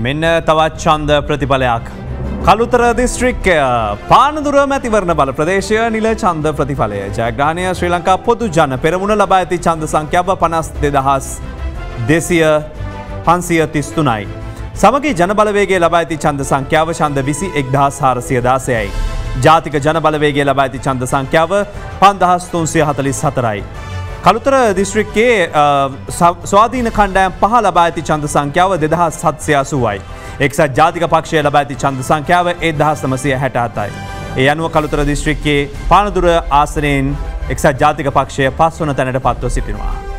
මෙන්න තවත් ඡන්ද ප්‍රතිඵලයක්. කළුතර දිස්ත්‍රික්කය පානදුර මැතිවරණ බල ප්‍රදේශය නිල ඡන්ද ප්‍රතිඵලය. ජයග්‍රහණය ශ්‍රී ලංකා පොදු ජන පෙරමුණ ලබා ඇති ඡන්ද සංඛ්‍යාව 52,533යි. සමගී ජන බලවේගයේ ලබා ඇති ඡන්ද සංඛ්‍යාව ඡන්ද 21,416යි. ජාතික ජන බලවේගයේ ලබා ඇති ඡන්ද සංඛ්‍යාව 5,344යි. කළුතර දිස්ත්‍රික්කයේ ස්වාධීන කණ්ඩායම් 5 ලබා ඇති ඡන්ද සංඛ්‍යාව 2,780යි. එක්සත් ජාතික පක්ෂය ලබා ඇති ඡන්ද සංඛ්‍යාව 1,967යි. ඒ අනුව කළුතර දිස්ත්‍රික්කයේ පානදුර ආසනයෙන් එක්සත් ජාතික පක්ෂය 5 වන තැනට පත්ව සිටිනවා.